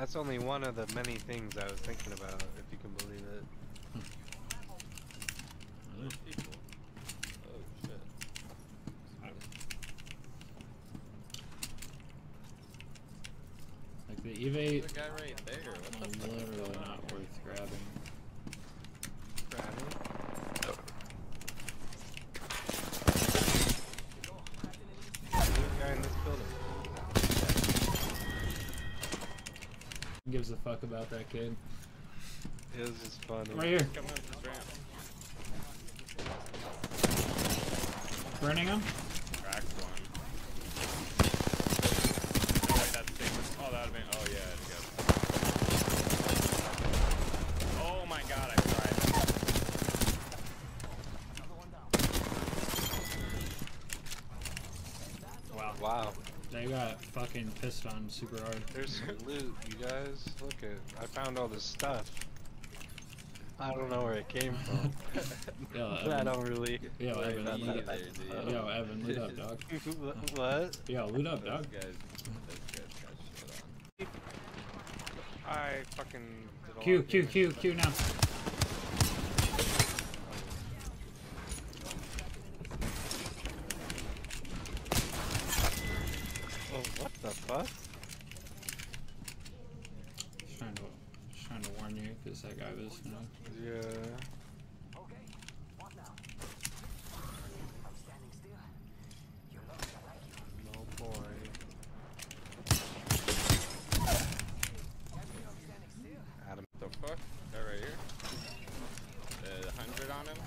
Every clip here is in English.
That's only one of the many things I was thinking about, if you can believe it. There's people. Oh shit. Like the evade. There's a guy right there. What the fuck? Literally not worth grabbing. Grabbing? There's a guy in this building. Who gives a fuck about that kid? It was just funny. Right here. Coming up this ramp. Burning him. Cracked one. Oh wait, that's big. Oh, that would've been. Oh yeah, I guess. Oh my god, I tried. Wow. Wow. They got fucking pissed on super hard. There's some loot, you guys. Look at, I found all this stuff. I don't know where it came from. Yo, But I Evan. don't really. Yo, Evan. Me Loot either, up. dude. Yo, Evan, loot up, dog. What? Yo, loot up, dog. Those guys got shit on. I fucking did a Q, lot of Q, damage. Q, Q now. Oh, what the fuck? Just trying to warn you, because that guy was, you know. Yeah. No boy. Adam. The fuck? That right here? 100 on him?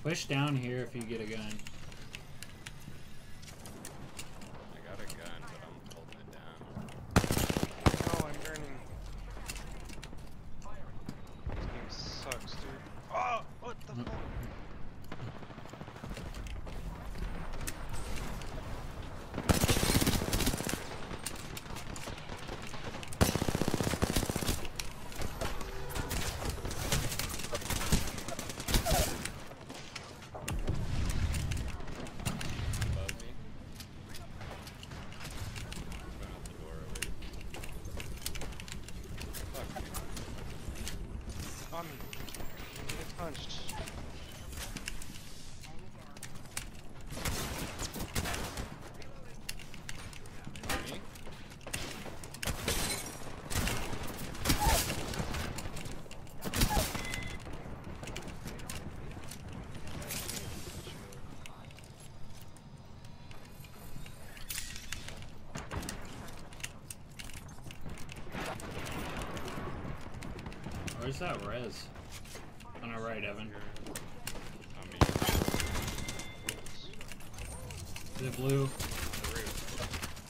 Push down here if you get a gun. I got a gun, but I'm holding it down. Oh, I'm burning. This game sucks, dude. Oh, what the fuck? Above me. Going out the door already. Fuck you. On me. You get punched. Me? Where's that res? On our right, Evan. On me. Is it blue? The roof.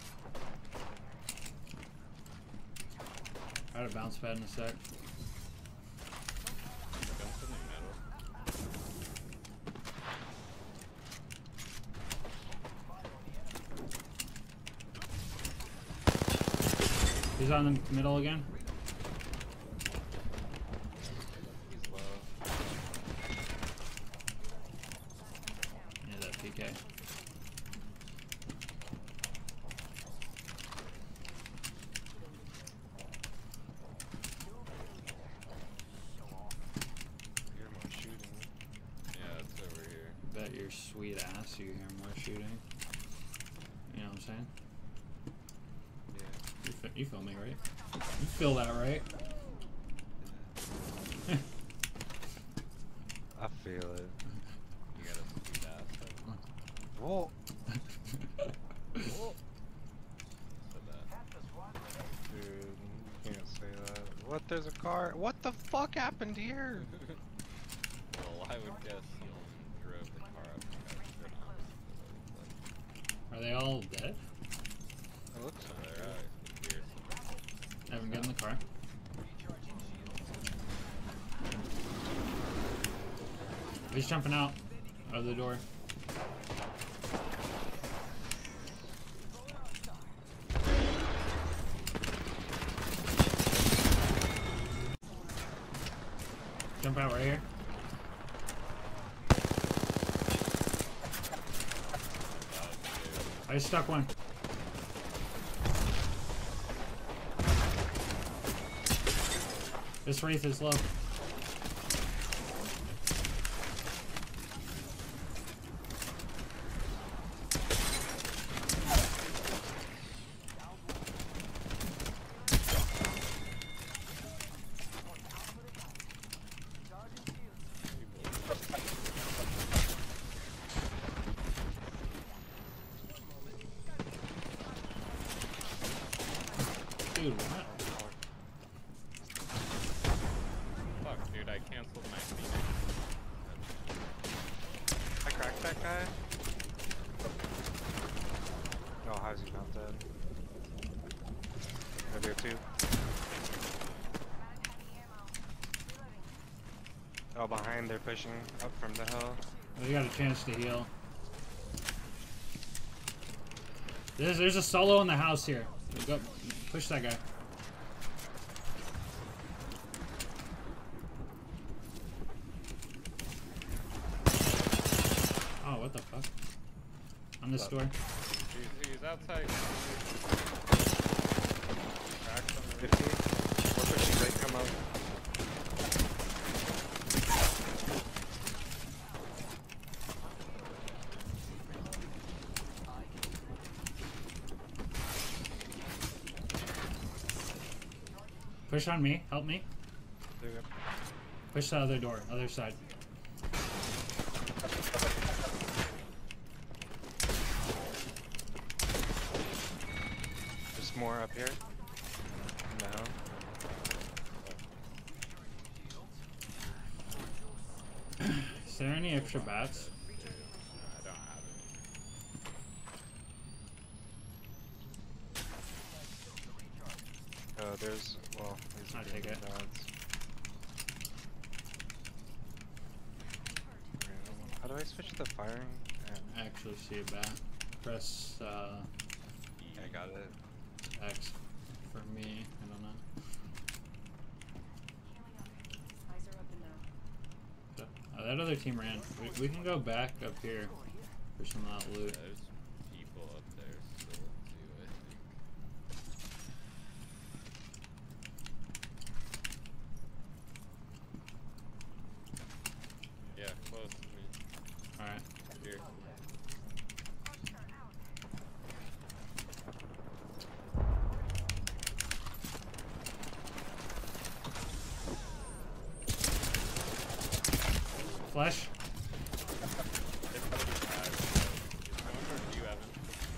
I had a bounce pad in a sec. Gun something metal. He's on the middle again. He's low. Yeah, that PK. Hear more shooting. Yeah, it's over here. Bet your sweet ass you hear more shooting. You know what I'm saying? Yeah. You feel me, right? You feel that, right? I feel it. You got a sweet ass. Whoa. Whoa. Said that. Dude, you can't say that. What? There's a car? What the fuck happened here? Well, I would guess someone drove the car up and got shit on. Are they all dead? It looks So like they're it. here. Evan, get in the car. He's jumping out of the door. Jump out right here. I just stuck one. This wraith is low. Dude, what? Fuck, dude, I canceled my Phoenix. I cracked that guy. Oh, how's he not dead? Over there too. Oh, behind, they're pushing up from the hill. We got a chance to heal. There's a solo in the house here. Go, push that guy. Oh, what the fuck? On this door. He's outside. Cracked on the 50. We're pushing right, come out. Push on me. Help me. There you go. Push the other door. Other side. There's more up here. No. Is there any extra bats? No, I don't have any. Oh, there's, well, these I'll are take it. bats. How do I switch to firing? I actually see a bat. Press I got it. X for me. I don't know. Oh, that other team ran. We can go back up here for some of that loot. There's people up there still too, I think. Yeah, close to me. Alright. Here. Flash. It's going towards you, Evan.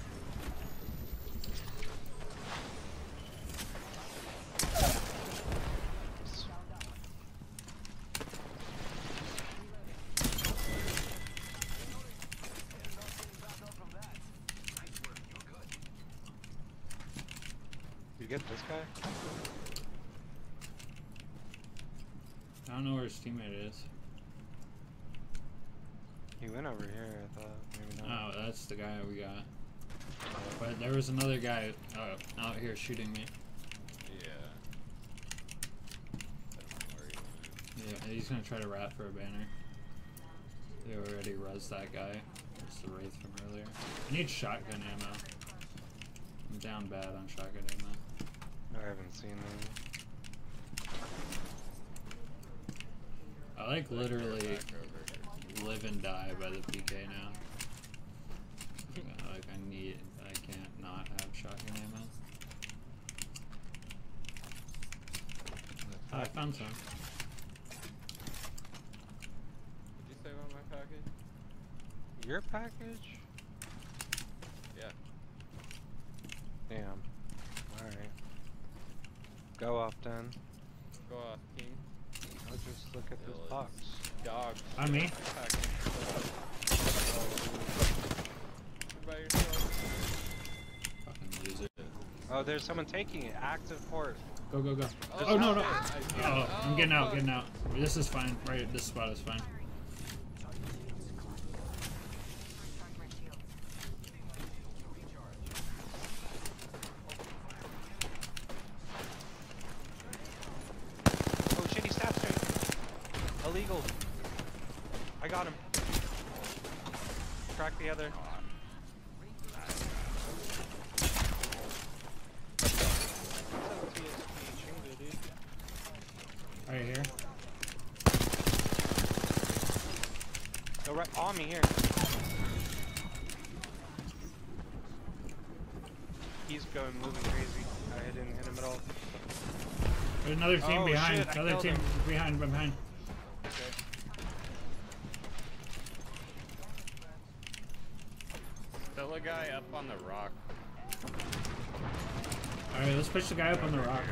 You get this guy? I don't know where his teammate is. He went over here, I thought. Maybe not. Oh, that's the guy we got. But there was another guy out here shooting me. Yeah. That's not where he went. Yeah, he's gonna try to rat for a banner. They already rezzed that guy. It's the Wraith from earlier. I need shotgun ammo. I'm down bad on shotgun ammo. I haven't seen them. I like literally Back over. live and die by the PK now. Like I can't not have shotgun ammo. I found some. Did you save on my package? Your package? Yeah. Damn. Alright. Go off then. Go off, King. I'll just look at this Village. box. Dog. On me. My package. What about yourself? Fucking loser. Oh, there's someone taking it. Active port. Go, go, go. Oh, Oh, no, no. shit. Oh, I'm getting out, fuck. getting out. This is fine. Right, this spot is fine. Oh shit, he stabbed straight. Illegal. I got him. Crack the other. Right here. Go right on me here. He's going moving crazy. I didn't hit him at all. There's another team Oh, behind. shit, I Another killed team him. behind. Okay. Still a guy up on the rock. Alright, let's push the guy up on the rock.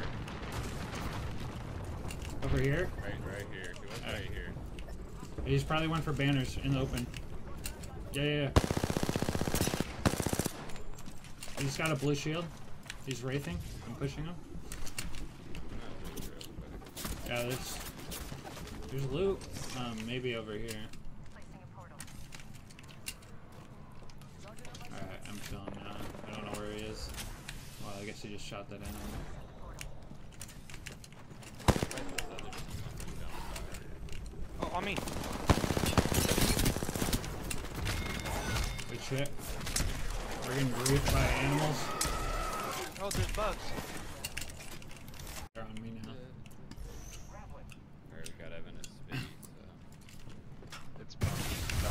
Over here. Right here. He was right here. He's probably went for banners in the open. Yeah. He's got a blue shield. He's wraithing. I'm pushing him. Yeah, there's loot. Maybe over here. Alright, I'm killing now. I don't know where he is. Well, I guess he just shot that in. Oh, on me. Good shit. We're getting griefed by animals. Oh, there's bugs. They're on me now. Alright, we got Evan as speed, so. It's bugs.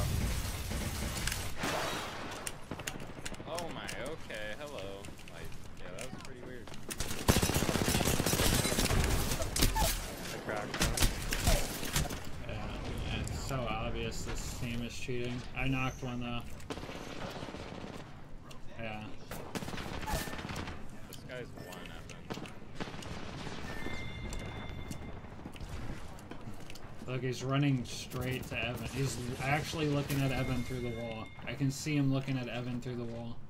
Oh my, okay, hello. Yeah, that was pretty weird. I cracked one. Yeah, it's so obvious this team is cheating. I knocked one though. Yeah. This guy's one, Evan. Look, he's running straight to Evan. He's actually looking at Evan through the wall. I can see him looking at Evan through the wall.